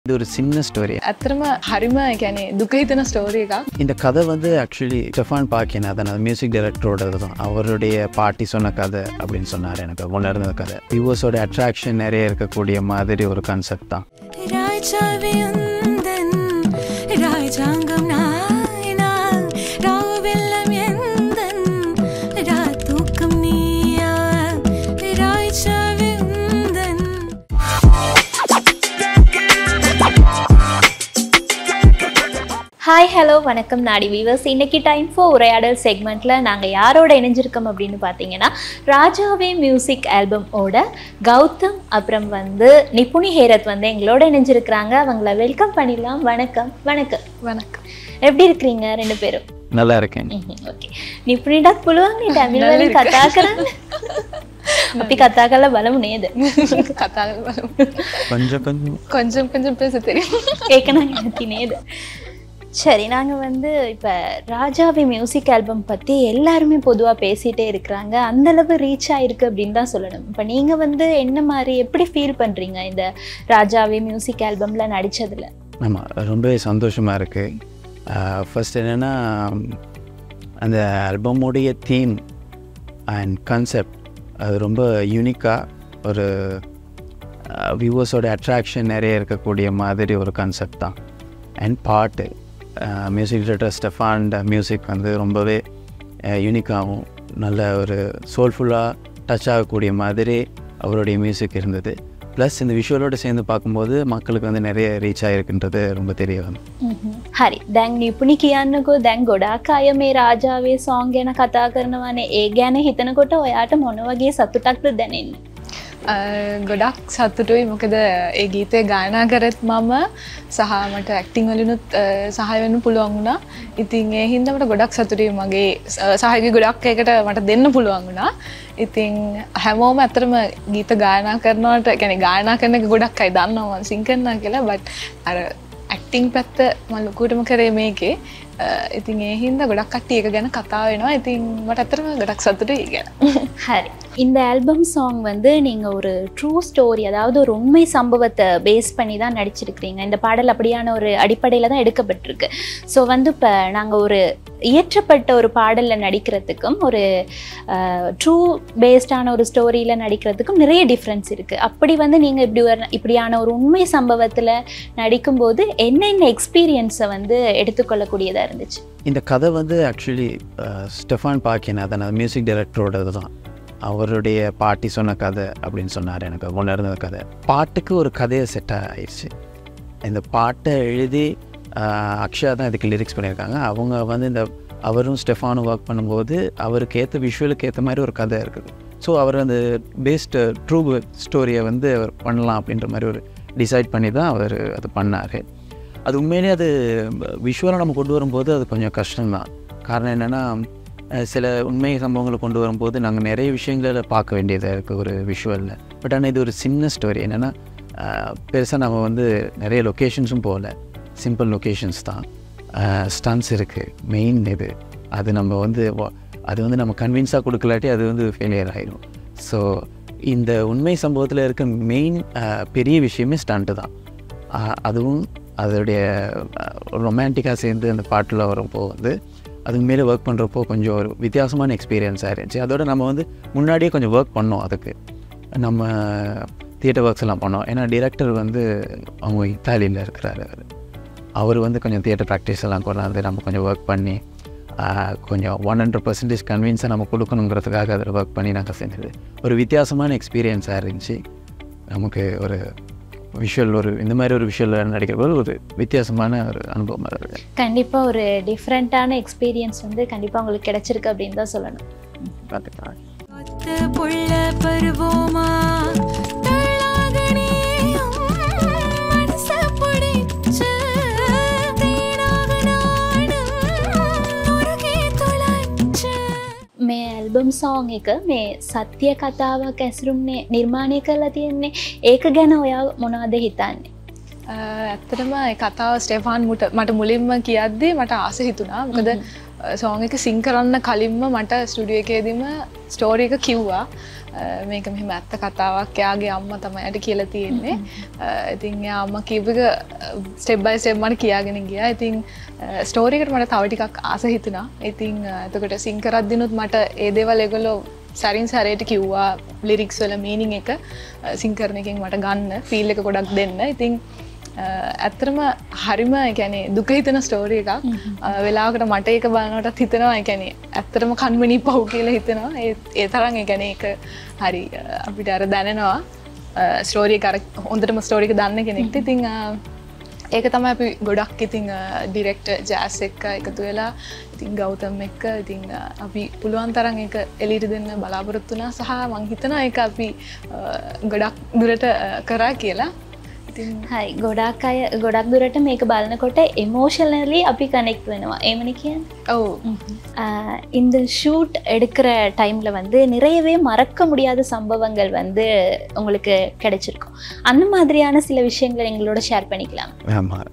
இது ஒரு சின்ன ஸ்டோரி. ඇත්තටම හරිම يعني දුක හිතෙන ස්ටෝරි එකක්. இந்த கதை வந்து ஆக்சுவலி ஸ்டெஃபான் பாக்கியநாதன் அது மியூசிக் டைரக்டரோட தான். அவருடைய பாட்டி சொன்ன கதை அப்படின்னு சொன்னார். எனக்கு உணர்ந்த கதை வியூவர்ஸோட அட்ராக்ஷன் நிறைய இருக்கக்கூடிய மாதிரி ஒரு கான்செப்ட் தான். ஹாய் ஹலோ வணக்கம் நாடி வீவர்ஸ். இன்றைக்கி டைம் ஃபார் உரையாடல் செக்மெண்ட்டில் நாங்கள் யாரோட இணைஞ்சிருக்கோம் அப்படின்னு பார்த்தீங்கன்னா ராஜாவே மியூசிக் ஆல்பமோட கௌதம் அப்புறம் வந்து நிபுணி ஹேரத் வந்து எங்களோட இணைஞ்சிருக்கிறாங்க. அவங்கள வெல்கம் பண்ணிடலாம். வணக்கம். வணக்கம். வணக்கம். எப்படி இருக்கிறீங்க ரெண்டு பேரும்? நல்லா இருக்கேன். ஓகே. නිපුණිටත් පුළුවන් නේ තමිල් වලින් කතා කරන්න. අපි කතා කරලා බලමු නේද? කතා කරලා බලමු. கொஞ்சம் கொஞ்சம் பேச தெரியும். ඒක නම් ඇති නේද? சரி, நாங்கள் வந்து இப்போ ராஜாவே மியூசிக் ஆல்பம் பற்றி எல்லாருமே பொதுவாக பேசிகிட்டே இருக்கிறாங்க. அந்தளவு ரீச் ஆகிருக்கு அப்படின்னு தான் சொல்லணும். இப்போ நீங்கள் வந்து என்ன மாதிரி எப்படி ஃபீல் பண்ணுறீங்க இந்த ராஜாவே மியூசிக் ஆல்பமில் நடித்ததில்? ஆமாம், ரொம்பவே சந்தோஷமாக இருக்குது. ஃபர்ஸ்ட் என்னென்னா அந்த ஆல்பமுடைய தீம் அண்ட் கான்செப்ட் அது ரொம்ப யூனிக்காக ஒரு வியூவர்ஸோட அட்ராக்ஷன் நிறைய இருக்கக்கூடிய மாதிரி ஒரு கான்செப்ட் தான். அண்ட் பாட்டு மியூசிக் டைரக்டர் ஸ்டெஃபான் மியூசிக் வந்து ரொம்பவே யூனிக்காகவும் நல்ல ஒரு சோல்ஃபுல்லாக டச் ஆகக்கூடிய மாதிரி அவருடைய மியூசிக் இருந்தது. ப்ளஸ் இந்த விஷுவலோடு சேர்ந்து பார்க்கும்போது மக்களுக்கு வந்து நிறைய ரீச் ஆகிருக்குன்றது ரொம்ப தெரிய வந்து. හරි. දැන් නිපුණි කියන්නකෝ, දැන් ගොඩාක් අය මේ රාජාවේ සෝං ගැන කතා කරනවානේ. ඒ ගැන හිතනකොට ඔයාට මොන වගේ සතුටක්ද දැනෙන්නේ? ගොඩක් සතුටුයි. මොකද ඒ ගීතය ගායනා කරත් මම සහ මට ඇක්ටිං වලිනුත් සහාය වෙන්න පුළුවන් වුණා. ඉතින් ඒ හින්දා මට ගොඩක් සතුටුයි. මගේ සහායක ගොඩක් ඒකට මට දෙන්න පුළුවන් වුණා. ඉතින් හැමෝම ඇත්තටම ගීත ගායනා කරනවට يعني ගායනා කරන එක ගොඩක් අය දන්නවා මම සිං කරනවා කියලා. බට් අර ඇක්ටිං පැත්ත මම ලොකුටම කරේ මේකේ. ඉතින් ඒ හින්දා ගොඩක් කට්ටිය ඒක ගැන කතා වෙනවා. ඉතින් මට ඇත්තටම ගොඩක් සතුටුයි ඒක ගැන. ஹரி. இந்த ஆல்பம் சாங் வந்து நீங்கள் ஒரு ட்ரூ ஸ்டோரி, அதாவது ஒரு உண்மை சம்பவத்தை பேஸ் பண்ணி தான் நடிச்சிருக்கிறீங்க. இந்த பாடல் அப்படியான ஒரு அடிப்படையில் தான் எடுக்கப்பட்டிருக்கு. ஸோ வந்து இப்போ நாங்கள் ஒரு இயற்றப்பட்ட ஒரு பாடலில் நடிக்கிறதுக்கும் ஒரு ட்ரூ பேஸ்டான ஒரு ஸ்டோரியில் நடிக்கிறதுக்கும் நிறைய டிஃப்ரென்ஸ் இருக்குது. அப்படி வந்து நீங்கள் இப்படியான ஒரு உண்மை சம்பவத்தில் நடிக்கும்போது என்னென்ன எக்ஸ்பீரியன்ஸை வந்து எடுத்துக்கொள்ளக்கூடியதாக இருந்துச்சு? இந்த கதை வந்து ஆக்சுவலி ஸ்டெஃபான் பாக்கியநாதன் அது மியூசிக் டைரக்டரோட தான். அவருடைய பாட்டி சொன்ன கதை அப்படின்னு சொன்னார். எனக்கு உணர்ந்த கதை பாட்டுக்கு ஒரு கதையை செட் ஆகிடுச்சு. இந்த பாட்டை எழுதி அக்ஷயா தான் இதுக்கு லிரிக்ஸ் பண்ணியிருக்காங்க. அவங்க வந்து இந்த அவரும் ஸ்டெஃபானும் ஒர்க் பண்ணும்போது அவருக்கு ஏற்ற விஷுவலுக்கு ஏற்ற மாதிரி ஒரு கதை இருக்குது. ஸோ அவர் அந்த பேஸ்டு ட்ரூ ஸ்டோரியை வந்து அவர் பண்ணலாம் அப்படின்ற மாதிரி ஒரு டிசைட் பண்ணி தான் அவர் அது பண்ணார். அது உண்மையிலே அது விஷுவலாக நம்ம கொண்டு வரும்போது அது கொஞ்சம் கஷ்டம்தான். காரணம் என்னென்னா சில உண்மை சம்பவங்களை கொண்டு வரும்போது நாங்கள் நிறைய விஷயங்களை பார்க்க வேண்டியதாக இருக்குது ஒரு விஷுவலில். பட் ஆனால் இது ஒரு சின்ன ஸ்டோரி. என்னென்னா பெருசாக நம்ம வந்து நிறைய லொக்கேஷன்ஸும் போகல, சிம்பிள் லொக்கேஷன்ஸ் தான். ஸ்டன்ஸ் இருக்குது மெயின். இது அது நம்ம வந்து அது வந்து நம்ம கன்வின்ஸாக கொடுக்கலாட்டி அது வந்து ஃபெயிலியர் ஆகிடும். ஸோ இந்த உண்மை சம்பவத்தில் இருக்க மெயின் பெரிய விஷயமே ஸ்டண்ட்டு தான். அதுவும் அதோடைய ரொமான்டிக்காக சேர்ந்து அந்த பாட்டில் வரப்போ வந்து அதுக்கு மேலே ஒர்க் பண்ணுறப்போ கொஞ்சம் ஒரு வித்தியாசமான எக்ஸ்பீரியன்ஸாக இருந்துச்சு. அதோடு நம்ம வந்து முன்னாடியே கொஞ்சம் ஒர்க் பண்ணோம். அதுக்கு நம்ம தியேட்டர் ஒர்க்ஸ் எல்லாம் பண்ணோம். ஏன்னா டிரெக்டர் வந்து அவங்க இத்தாலியில் இருக்கிறாரு. அவர் வந்து கொஞ்சம் தியேட்டர் ப்ராக்டிஸ் எல்லாம் கொண்டாந்து நம்ம கொஞ்சம் ஒர்க் பண்ணி கொஞ்சம் 100% கன்வின்ஸாக நம்ம கொடுக்கணுங்கிறதுக்காக அதில் ஒர்க் பண்ணி நாங்கள் செஞ்சது ஒரு வித்தியாசமான எக்ஸ்பீரியன்ஸாக இருந்துச்சு. நமக்கு ஒரு விஷுவல் ஒரு இந்த மாதிரி ஒரு விஷுவல் நடிக்கிறபோது ஒரு வித்தியாசமான ஒரு அனுபவமாக இருக்குது. கண்டிப்பாக ஒரு டிஃப்ரெண்ட்டான எக்ஸ்பீரியன்ஸ் வந்து கண்டிப்பாக உங்களுக்கு கிடைச்சிருக்கு அப்படின்னு தான் சொல்லணும். பார்த்துக்கலாம். මේ ඇල්බම් සෝං එක මේ සත්‍ය කතාවක් ඇසුරුම්නේ නිර්මාණය කරලා තියෙන්නේ. ඒක ගැන ඔයා මොනවද හිතන්නේ? ඇත්තටම ඒ කතාව ස්ටෙෆාන් මට මුලින්ම කියද්දී මට ආස හිතුණා. මොකද සෝන් එක සිං කරන්න කලින්ම මට ස්ටුඩියෝ එකේදීම ස්ටෝරි එක කිව්වා මේක මෙහෙම ඇත්ත කතාවක් එයාගේ අම්මා තමයි යට කියලා තියෙන්නේ. ඉතින් එයා අම්මා කියපු එක ස්ටෙප් බයි ස්ටෙප් මට කියාගෙන ගියා. ඉතින් ස්ටෝරි එකට මට තව ටිකක් ආස හිතුණා. ඉතින් එතකොට සිං කරද්දිනුත් මට ඒ දේවල් ඒගොල්ලෝ සරින් සරයට කිව්වා ලිරික්ස් වල මීනින් එක සිං කරන එකෙන් මට ගන්න ෆීල් එක ගොඩක් දෙන්න. ඉතින් ඇත්තටම හරිම ඒ කියන්නේ දුක හිතෙන ස්ටෝරි එකක්. වෙලාවකට මට ඒක බලනකොටත් හිතෙනවා ඒ කියන්නේ ඇත්තටම කන්මනි පව් කියලා හිතෙනවා. ඒ තරම් ඒ කියන්නේ ඒක හරි අපිට අර දැනෙනවා ස්ටෝරි එක අර හොඳටම ස්ටෝරි එක දන්න කෙනෙක්ට. ඉතින් ඒක තමයි අපි ගොඩක් ඉතින් ඩිරෙක්ටර් ජෑස් එක්ක එකතු වෙලා ඉතින් ගෞතම් එක්ක ඉතින් අපි පුළුවන් තරම් ඒක එළියට දෙන්න බලාපොරොත්තු වුණා. සහ මං හිතනවා ඒක අපි ගොඩක් දුරට කරා කියලා. හයි ගොඩක් දුරට මේක බලනකොට எமோஷனலி අපි கனெக்ட் වෙනවා. ஏமனி කියන්නේ? இந்த ஷூட் எடுக்கிற டைம்ல வந்து நிறையவே மறக்க முடியாத சம்பவங்கள் வந்து உங்களுக்கு கிடைச்சிருக்கும். அந்த மாதிரியான சில விஷயங்களை எங்களோட ஷேர் பண்ணிக்கலாம். ஆமாம்,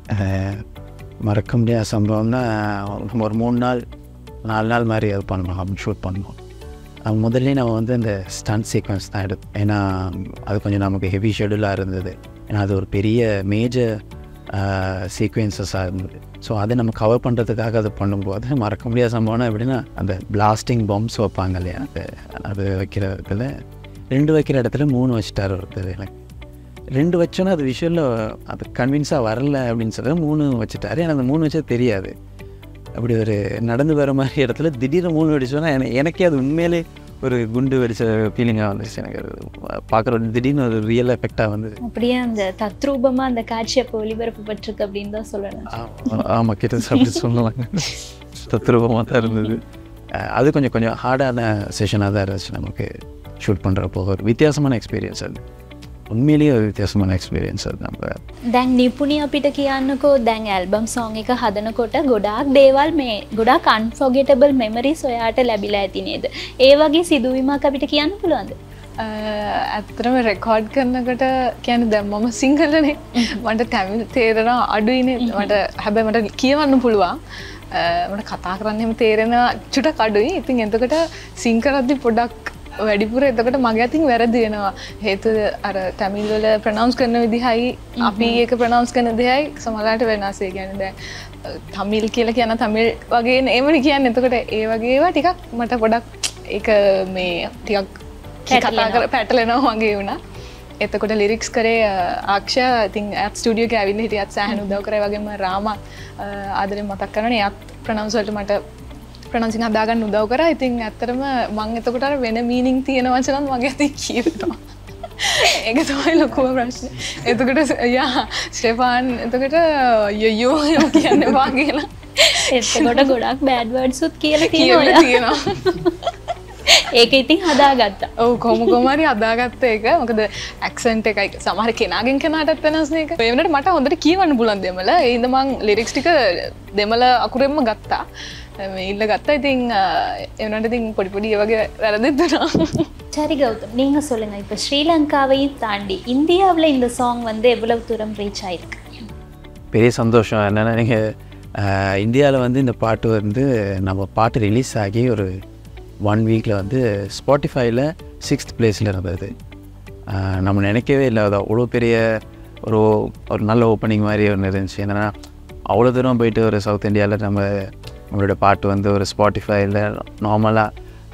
மறக்க முடியாத சம்பவம்னா ஒரு 3 நாள் 4 நாள் மாதிரி அது பண்ணணும், ஷூட் பண்ணணும். முதல்ல நம்ம வந்து அந்த ஸ்டண்ட் சீக்வன்ஸ் தான் எடுத்தோம். ஏன்னா அது கொஞ்சம் நமக்கு ஹெவி ஷெடியூலாக இருந்தது. ஏன்னா அது ஒரு பெரிய மேஜர் சீக்வன்சஸாக இருந்தது. ஸோ அதை நம்ம கவர் பண்ணுறதுக்காக அது பண்ணும்போது மறக்க முடியாத சம்பவம்னா எப்படின்னா அந்த பிளாஸ்டிங் பாம்ஸ் வைப்பாங்க இல்லையா, அது வைக்கிற இடத்துல 2 வைக்கிற இடத்துல 3 வச்சுட்டார் ஒருத்தர். எனக்கு 2 வச்சோன்னா அது விஷுவலில் அது கன்வின்ஸாக வரல அப்படின்னு சொல்லி 3 வச்சுட்டாரு. எனக்கு அந்த 3 வச்சா தெரியாது. அப்படி ஒரு நடந்து வர மாதிரி இடத்துல திடீர்னு 3 வெடிச்சோன்னா எனக்கே அது உண்மையிலே ஒரு குண்டு வெடிச்ச ஃபீலிங்காக வந்துச்சு. எனக்கு பார்க்குற திடீர்னு ஒரு ரியல் எஃபெக்டாக வந்து அப்படியே அந்த தத்ரூபமாக அந்த காட்சி அப்போ ஒளிபரப்பப்பட்டிருக்கு அப்படின்னு தான் சொல்லணும். ஆமாம், கிட்ட அப்படி சொல்லலாங்க. தத்ரூபமாக தான் இருந்தது. அது கொஞ்சம் ஹார்டான செஷனாக தான் இருந்துச்சு. நமக்கு ஷூட் பண்ணுறப்போ ஒரு வித்தியாசமான எக்ஸ்பீரியன்ஸ் அது. උන්මේලිය විත්‍යසමන එක්ස්පීරියන්ස් එක තමයි. දැන් නිපුණි අපිට කියන්නකෝ දැන් ඇල්බම් සෝන් එක හදනකොට ගොඩාක් දේවල් මේ ගොඩාක් අන්ෆෝගෙටබල් මෙමරිස් ඔයාට ලැබිලා ඇති නේද? ඒ වගේ සිදුවීමක් අපිට කියන්න පුළුවන්ද? ඇත්තටම රෙකෝඩ් කරනකොට කියන්නේ දැන් මම සිංහලනේ මට තමිල් තේරෙනවා අඩුයිනේ. මට හැබැයි මට කියවන්න පුළුවන්. මට කතා කරන්න එහෙම තේරෙනවා චුටක් අඩුයි. ඉතින් එතකොට සිං කරද්දි පොඩක් වැඩිපුර එතකොට මගේ අතින් වැරදි වෙනවා. හේතුව අර තමිල් වල ප්‍රොනවුන්ස් කරන විදිහයි අපි ඒක ප්‍රොනවුන්ස් කරන විදිහයි සමහරවිට වෙනස්. ඒ කියන්නේ දැන් තමිල් කියලා කියන තමිල් වගේ නෙමෙයි කියන්නේ. එතකොට ඒ වගේ ඒවා ටිකක් මට පොඩක් ඒක මේ ටිකක් කතා කර පැටලෙනවා වගේ වුණා. එතකොට ලිරික්ස් කරේ ආක්ෂා ඉතින් ඇත් ස්ටුඩියෝ එකේ ඇවිල්ලා හිටියත් සෑහෙන උදව් කරේ. වගේම රාමා ආදරෙන් මතක් කරනනේ එයාත් ප්‍රොනවුන්ස් වලට මට ප්‍රොනවුන්සින් හදාගන්න උදව් කරා. ඉතින් ඇත්තටම මම එතකොට අර වෙන මීනින් තියෙන වචනත් මගේ අතින් කියනවා. ඒක තමයි ලොකුම ප්‍රශ්නේ. එතකොට යා ස්ටෙෆාන් එතකොට යයෝ කියන්නේ වා කියලා. එතකොට ගොඩක් බෑඩ් වර්ඩ්ස් උත් කියලා තියෙනවා. ඒක ඉතින් හදාගත්තා. ඔව් කොහොම හරි හදාගත්ත එක. මොකද ඇක්සන්ට් එකයි සමහර කෙනාගෙන් කෙනාටත් වෙනස් නේ එක. ඒ වෙනකොට මට හොඳට කියවන්න පුළුවන් දෙමළ. ඒ හින්දා මං ලිරික්ස් ටික දෙමළ අකුරෙන්ම ගත්තා. මේ ඉල්ල ගත්තා. ඉතින් ඒ වුණාට ඉතින් පොඩි ඒ වගේ වැරදිත් වුණා. சரி கௌதம், நீங்க சொல்லுங்க, இப்போ ஸ்ரீலங்காவையும் தாண்டி இந்தியாவில் இந்த சாங் வந்து எவ்வளவு தூரம் ரீச் ஆயிருக்கு? பெரிய சந்தோஷம் என்னென்னா நீங்கள் இந்தியாவில் வந்து இந்த பாட்டு வந்து நம்ம பாட்டு ரிலீஸ் ஆகி ஒரு 1 வீக்கில் வந்து ஸ்பாட்டிஃபைல 6th பிளேஸில் இருந்தது. நம்ம நினைக்கவே இல்லை அது அவ்வளோ பெரிய ஒரு நல்ல ஓப்பனிங் மாதிரி ஒன்று இருந்துச்சு. என்னென்னா அவ்வளோ தூரம் போயிட்டு ஒரு சவுத் இந்தியாவில் நம்மளோட பாட்டு வந்து ஒரு ஸ்பாட்டிஃபைல நார்மலாக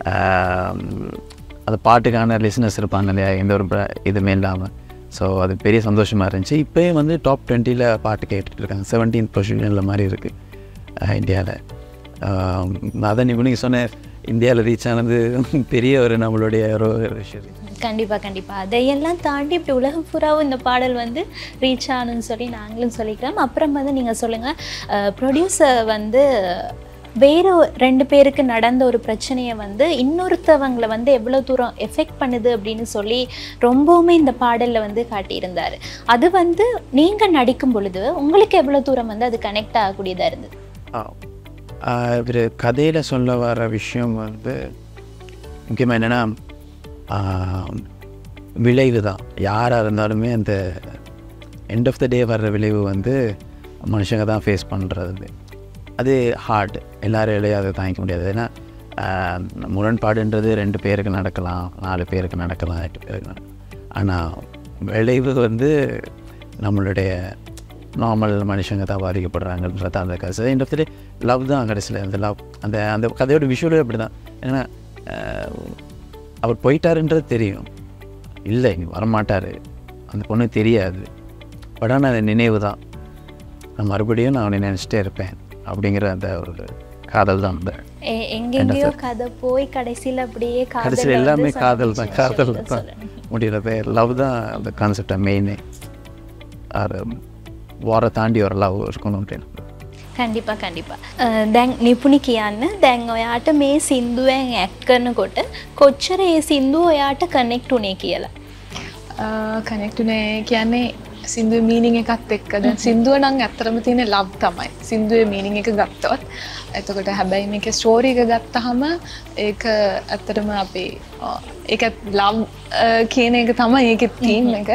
அந்த பாட்டுக்கான லிசனர்ஸ் இருப்பாங்க இல்லையா, எந்த ஒரு இதுவுமே இல்லாமல். ஸோ அது பெரிய சந்தோஷமாக இருந்துச்சு. இப்போயே வந்து டாப் 20ல் பாட்டு கேட்டுட்ருக்காங்க. 17th பொசிஷனில் மாதிரி இருக்குது இந்தியாவில். அதான் நீங்கள் சொன்ன இந்தியாவில் ரீச் ஆனது பெரிய ஒரு நம்மளுடைய ஒரு விஷயம். கண்டிப்பாக அதையெல்லாம் தாண்டி இப்படி உலகம் பூராவும் இந்த பாடல் வந்து ரீச் ஆனுன்னு சொல்லி நாங்களும் சொல்லிக்கலாம். அப்புறம் வந்து நீங்கள் சொல்லுங்கள், ப்ரொடியூசர் வந்து வேறு 2 பேருக்கு நடந்த ஒரு பிரச்சனையை வந்து இன்னொருத்தவங்களை வந்து எவ்வளோ தூரம் எஃபெக்ட் பண்ணுது அப்படின்னு சொல்லி ரொம்பவுமே இந்த பாடலில் வந்து காட்டியிருந்தார். அது வந்து நீங்கள் நடிக்கும் பொழுது உங்களுக்கு எவ்வளோ தூரம் வந்து அது கனெக்ட் ஆகக்கூடியதாக இருந்தது? இவர் கதையில் சொல்ல வர விஷயம் வந்து முக்கியமாக என்னென்னா விளைவு தான். யாராக இருந்தாலுமே அந்த எண்ட் ஆஃப் த டே வர்ற விளைவு வந்து மனுஷங்க தான் ஃபேஸ் பண்ணுறது. அது ஹார்ட், எல்லாரையும் அதை தாங்கிக்க முடியாது. ஏன்னா முரண்பாடுன்றது 2 பேருக்கு நடக்கலாம், 4 பேருக்கு நடக்கலாம், 8 பேருக்கு நடக்கலாம். ஆனால் விளைவு வந்து நம்மளுடைய நார்மல் மனுஷங்க தான் பாதிக்கப்படுறாங்கன்றது அந்த கதை. இந்த இடத்துல லவ் தான் கடைசியில் அந்த லவ், அந்த அந்த கதையோட விஷுவலே அப்படி தான். ஏன்னா அவர் போயிட்டாருன்றது தெரியும், இல்லை இனி வரமாட்டார், அந்த பொண்ணு தெரியாது. பட் ஆனால் அந்த நினைவு தான், நான் மறுபடியும் நான் அவனை நினச்சிட்டே இருப்பேன் அப்படிங்கிற அந்த ஒரு காதல் தான். அந்த எங்கெங்கேயோ கதை போய் கடைசியில் அப்படியே கடைசியில் எல்லாமே காதல் தான், காதல் தான் முடியறது. லவ் தான் அந்த கான்செப்டை மெயினே. அது வார தாண்டி ஒரு லவ் இருக்கணும் அப்படின்னு. කණ්ඩිපා කණ්ඩිපා දැන් නිපුණි කියන්න දැන් ඔයාට මේ සින්දුවෙන් ඇක් කරනකොට කොච්චර ඒ සින්දුව ඔයාට කනෙක්ට් උනේ කියලා? කනෙක්ට් උනේ කියන්නේ සින්දුවේ මීනින් එකත් එක්ක. දැන් සින්දුව නම් ඇත්තටම තියෙන ලව් තමයි. සින්දුවේ මීනින් එක ගත්තොත් එතකොට හැබැයි මේකේ ස්ටෝරි එක ගත්තාම ඒක ඇත්තටම අපි ඒක ලව් කියන එක තමයි ඒකේ තීම් එක.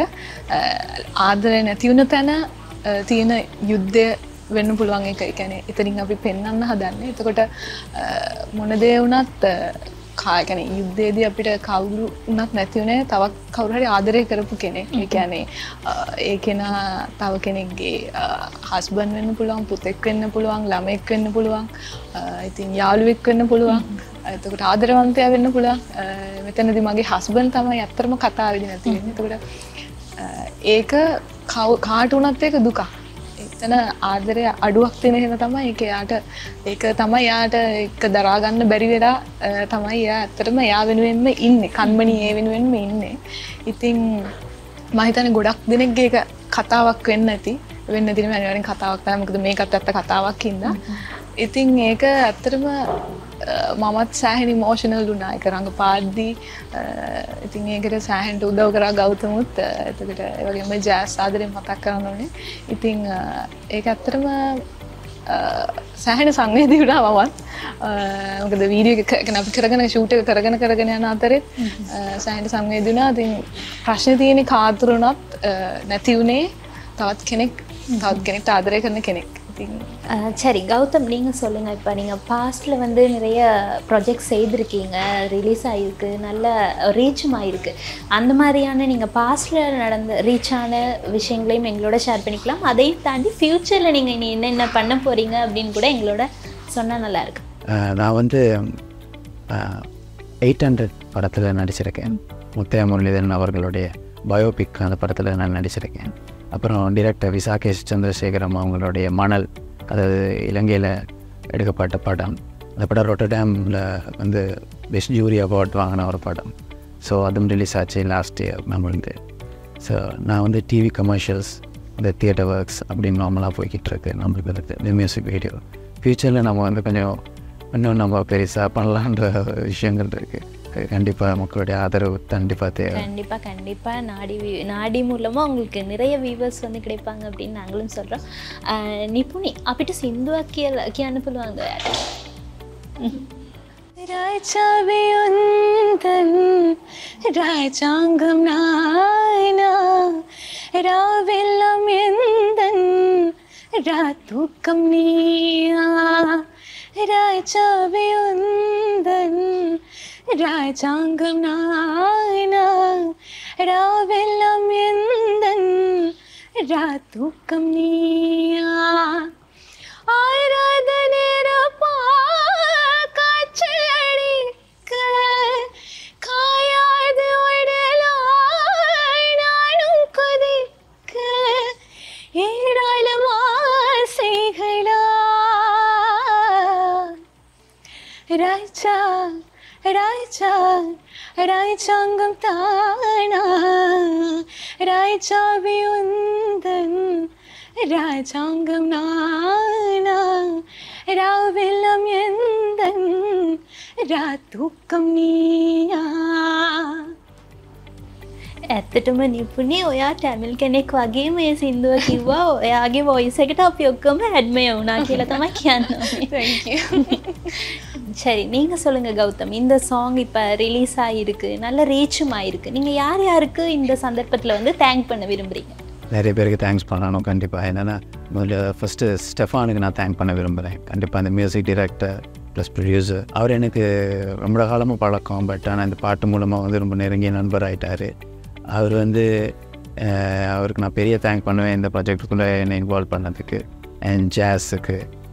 ආදරේ නැති වුණ තැන තියෙන යුද්ධය වෙන්න පුළුවන් එක. ඒ කියන්නේ එතනින් අපි පෙන්වන්න හදන්නේ. එතකොට මොන දේ වුණත් කියන්නේ යුද්ධයේදී අපිට කවුරු වුණත් නැති උනේ තවත් කවුරු හරි ආදරය කරපු කෙනෙක්. ඒ කියන්නේ ඒ කෙනා තව කෙනෙක්ගේ හස්බන්ඩ් වෙන්න පුළුවන්, පුතෙක් වෙන්න පුළුවන්, ළමෙක් වෙන්න පුළුවන්, ඉතින් යාළුවෙක් වෙන්න පුළුවන්. එතකොට ආදරවන්තයා වෙන්න පුළුවන්. මෙතනදී මගේ හස්බන්ඩ් තමයි අත්‍තරම කතාවේදී නැති වෙන්නේ. එතකොට ඒක කාට වුණත් ඒක දුකක්. එතන ආදරය අඩුවක් තියෙන හින්දා තමයි ඒක තමයි යාට ඒක දරා ගන්න බැරි වෙලා තමයි යා ඇත්තටම යා වෙනුවෙන්ම ඉන්නේ. කන්මණි ඒ වෙනුවෙන්ම ඉන්නේ. ඉතින් මම හිතන්නේ ගොඩක් දෙනෙක්ගේ ඒක කතාවක් වෙන්න ඇති. වෙන්න දිනෙම අනිවාර්යෙන් කතාවක් තමයි. මොකද මේකත් ඇත්ත කතාවක් හින්දා. ඉතින් ඒක ඇත්තටම මමත් සෑහෙන ඉමෝෂනල් වුණා ඒක රංගපාද්දී. ඉතින් ඒකට සෑහෙනට උදව් කරා ගෞතමුත්. එතකොට ඒ වගේම ජෑස් ආදරෙන් මතක් කරන්න ඕනේ. ඉතින් ඒක ඇත්තටම සෑහෙන සංවේදී වුණා මමත්. මොකද වීඩියෝ එක අපි කරගෙන ෂූට් එක කරගෙන යන අතරේ සෑහෙන සංවේදී වුණා. ඉතින් ප්‍රශ්නේ තියෙන්නේ කාතුරුණත් නැති උනේ තවත් කෙනෙක්ට ආදරය කරන කෙනෙක්. சரி கௌதம், நீங்கள் சொல்லுங்கள். இப்போ நீங்கள் பாஸ்டில் வந்து நிறைய ப்ராஜெக்ட் செய்திருக்கீங்க, ரிலீஸ் ஆகிருக்கு, நல்ல ரீச்சும் ஆகிருக்கு. அந்த மாதிரியான நீங்கள் பாஸ்டில் நடந்த ரீச்சான விஷயங்களையும் எங்களோட ஷேர் பண்ணிக்கலாம். அதையும் தாண்டி ஃப்யூச்சரில் நீங்கள் இனி என்னென்ன பண்ண போகிறீங்க அப்படின்னு கூட எங்களோட சொன்னால் நல்லாயிருக்கு. நான் வந்து 800 படத்தில் நடிச்சிருக்கேன். முத்தையா முரளிதரன் அவர்களுடைய பயோபிக் அந்த படத்தில் நான் நடிச்சிருக்கேன். அப்புறம் டிரெக்டர் விசாகேஷ் சந்திரசேகரம் அவங்களுடைய மணல், அதாவது இலங்கையில் எடுக்கப்பட்ட படம். அந்த படம் ரொட்டர்டாமில் வந்து பெஸ்ட் ஜூரி அவார்ட் வாங்கின ஒரு படம். ஸோ அதுவும் ரிலீஸ் ஆச்சு லாஸ்ட் இயர் நம்மளுக்கு. ஸோ நான் வந்து டிவி கமர்ஷியல்ஸ், இந்த தியேட்டர் ஒர்க்ஸ் அப்படின்னு நார்மலாக போய்கிட்டு இருக்கு நம்மளுக்கு. இந்த மியூசிக் வீடியோ ஃப்யூச்சரில் நம்ம வந்து கொஞ்சம் இன்னும் நம்ம பெருசாக பண்ணலான்ற விஷயங்கள் இருக்குது. கண்டிப்பாக மக்களுடைய ஆதரவு கண்டிப்பாக தேவை. கண்டிப்பாக நாடி மூலமாக உங்களுக்கு நிறைய வியூவர்ஸ் வந்து கிடைப்பாங்க அப்படின்னு நாங்களும் சொல்கிறோம். நிபுணி අපිට සින්දුවක් කියන්න පුළුවන්ද ඔයාට? ராஜாவியுந்தன் ராஜாங்கம் நாயனா ராவெல்லாம் எந்தன் ராத்தூக்கம் நீயா ராஜாவியுந்தன் ராஜாங்கம் நாயனா ராவெல்லாம் எந்தன் ராத்தூக்கம் நீயா ஆராதனேரப்பா காய்ச்சல் அடிக்க காயாது உடலாய் நானும் கொதிக்க ஏராளம் ஆசைகளா ராஜா ராஜா ராஜாங்கம் தானா ராஜாவியுந்தன் ராஜாங்கம் நானா ராவெல்லாம் எந்தன் ராத்தூக்கம் நீயா. ඇත්තටම නිපුණි ඔයා ටැමිල් කෙනෙක් වගේ මේ සින්දුව කිව්වා. ඔයාගේ වොයිස් එකට අපි ඔක්කොම ඇඩ්මය වුණා කියලා තමයි කියන්නේ. Thank you. சரி, நீங்கள் சொல்லுங்கள் கௌதம். இந்த சாங் இப்போ ரிலீஸ் ஆகிருக்கு, நல்ல ரீச்சும் ஆகிருக்கு. நீங்கள் யார் யாருக்கு இந்த சந்தர்ப்பத்தில் வந்து தேங்க் பண்ண விரும்புகிறீங்க? நிறைய பேருக்கு தேங்க்ஸ் பண்ணணும் கண்டிப்பாக. என்னென்னா முதல்ல ஃபஸ்ட்டு ஸ்டெஃபானுக்கு நான் தேங்க் பண்ண விரும்புகிறேன் கண்டிப்பாக. அந்த மியூசிக் டைரக்டர் ப்ளஸ் ப்ரொடியூசர் அவர் எனக்கு ரொம்ப காலமாக பழக்கம். பட் ஆனால் இந்த பாட்டு மூலமாக வந்து ரொம்ப நெருங்கிய நண்பர் ஆகிட்டார். அவர் வந்து அவருக்கு நான் பெரிய தேங்க் பண்ணுவேன் இந்த ப்ராஜெக்டுக்குள்ளே என்னை இன்வால்வ் பண்ணதுக்கு. அண்ட் ஜாஸுக்கு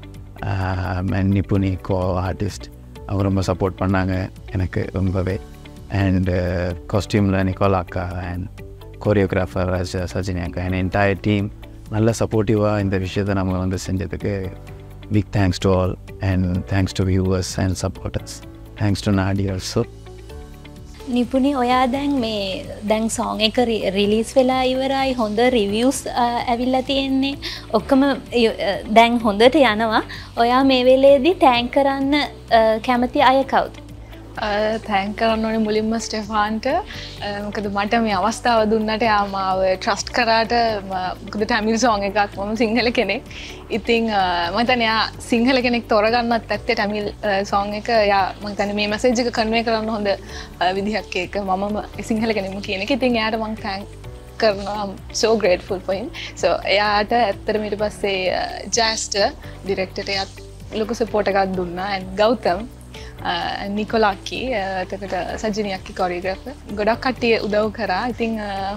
அண்ட் நிபுணி கோ ஆர்டிஸ்ட் அவங்க ரொம்ப சப்போர்ட் பண்ணாங்க எனக்கு ரொம்பவே. அண்ட் காஸ்டியூமில் நிக்கோலா அக்கா அண்ட் கோரியோகிராஃபர் சஜினி அக்கா அண்ட் என்டையர் டீம் நல்ல சப்போர்ட்டிவாக இந்த விஷயத்தை நம்ம வந்து செஞ்சதுக்கு big thanks to all and thanks to viewers and supporters. Thanks to Nadi also. Nipuni ඔයා දැන් සෝං එක රිලීස් වෙලා ඉවරයි, හොඳ රිවියස් ඇවිල්ලා තියෙන්නේ, ඔක්කොම දැන් හොඳට යනවා. ඔයා මේ වෙලේදී තෑන්ක් කරන්න කැමති අය කවුද? තෑන්ක් කරන්න ඕනේ මුලින්ම ස්ටෙෆාන්ට. මොකද මට මේ අවස්ථාව දුන්නට එයා මාව ට්‍රස්ට් කරාට. මොකද ටැමිල් සෝං එකක් මම සිංහල කෙනෙක්. ඉතින් මම හිතන්නේ එයා සිංහල කෙනෙක් තෝරගන්නත් ඇත්තේ ටැමිල් සෝං එක. එයා මම හිතන්නේ මේ මැසේජ් එක කන්වේ කරන්න හොඳ විදිහක් ඒක මමම සිංහල කෙනෙක්ම කියන එක. ඉතින් එයාට මම තෑන්ක් කරනවා. I'm so grateful for him. So එයාට ඇත්තටම ඊට පස්සේ ජෑස්ට ඩිරෙක්ටර්ට එයාත් ලොකු සපෝට් එකක් දුන්නා. and ගෞතම් නිකොලා අක්කි එතකොට සජිනි අක්කි කොරියෝග්‍රාෆර් ගොඩක් කට්ටිය උදව් කරා. ඉතින්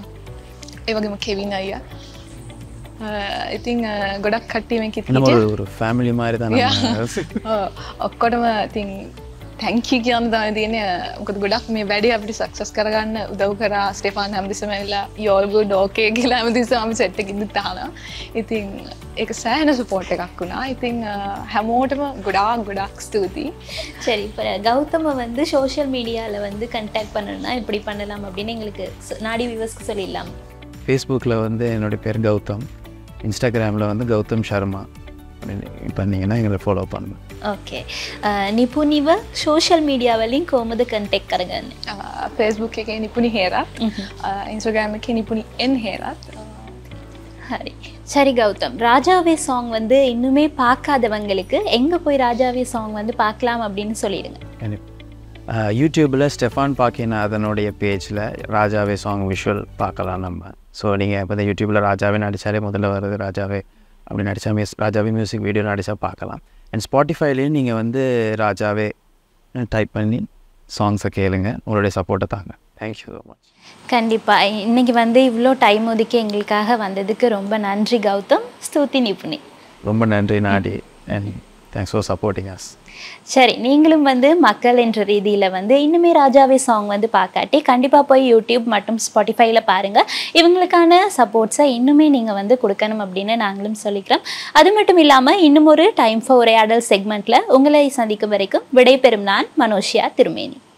ඒ වගේම කෙවින් අයියා ඉතින් ගොඩක් කට්ටිය මේක හිටියේ ஒரு ஃபேமிலி மாதிரி தான் ඔක්කොටම ඉතින් thank you කියන්න තමයි තියෙන්නේ. මොකද ගොඩක් මේ වැඩේ අපිට සක්සස් කරගන්න උදව් කරා ස්ටෙෆාන් හැමදෙස්සම ඇවිල්ලා you all good okay කියලා හැමදෙස්සම අපි සෙට් එකකින් දානවා. ඉතින් ඒක සෑහෙන සපෝට් එකක් වුණා. ඉතින් හැමෝටම ගොඩාක් ස්තුතියි. சரி, இப்போ கௌதம வந்து சோஷியல் மீடியாவில் வந்து கண்டாக்ட் பண்ணணும்னா எப்படி பண்ணலாம் அப்படின்னு எங்களுக்கு நாடி வியூவர்ஸ்க்கு சொல்லிடலாம். ஃபேஸ்புக்கில் வந்து என்னுடைய பேர் கௌதம், இன்ஸ்டாகிராமில் வந்து கௌதம் சர்மா பண்ணிங்கன்னா எங்களை ஃபாலோ பண்ணுங்கள். ஓகே, නිපුණිව සෝෂල් මීඩියා වලින් කොහොමද කන්ටැක්ට් කරගන්නේ? Facebook එකේ නිපුණි හේරත්, Instagram එකේ නිපුණි n හේරත්. ஹரி. சரி கௌதம், ராஜாவே சாங் வந்து இன்னுமே பார்க்காதவங்களுக்கு எங்கே போய் ராஜாவே சாங் வந்து பார்க்கலாம் அப்படின்னு சொல்லிடுங்க. யூடியூப்பில் ஸ்டெஃபான் பாக்கினா அதனுடைய பேஜில் ராஜாவே சாங் விஷுவல் பார்க்கலாம் நம்ம. ஸோ நீங்கள் இப்போ யூடியூப்பில் ராஜாவே நடித்தாலே முதல்ல வருது ராஜாவே அப்படி நடித்தா ராஜாவே மியூசிக் வீடியோ நடித்தா பார்க்கலாம். அண்ட் ஸ்பாட்டிஃபைலேயும் நீங்கள் வந்து ராஜாவே டைப் பண்ணி சாங்ஸை கேளுங்க. உங்களுடைய சப்போர்ட்டை தாங்க. Thank you so much. கண்டிப்பாக இன்றைக்கி வந்து இவ்வளோ டைம் ஒதுக்கி எங்களுக்காக வந்ததுக்கு ரொம்ப நன்றி கௌதம். ஸ்துதி நிபுணி. ரொம்ப நன்றி Nadi and thanks for supporting us. சரி, நீங்களும் வந்து மக்கள் என்ற ரீதியில் வந்து இன்னுமே ராஜாவே சாங் வந்து பார்க்காட்டி கண்டிப்பாக போய் யூடியூப் மற்றும் ஸ்பாட்டிஃபைல பாருங்கள். இவங்களுக்கான சப்போர்ட்ஸை இன்னுமே நீங்கள் வந்து கொடுக்கணும் அப்படின்னு நாங்களும் சொல்லிக்கிறோம். அது மட்டும் இல்லாமல் இன்னும் ஒரு டைம் ஃபார் உரையாடல் செக்மெண்ட்டில் உங்களை சந்திக்கும் வரைக்கும் விடைபெறும் நான் மனோஷியா திருமேனி.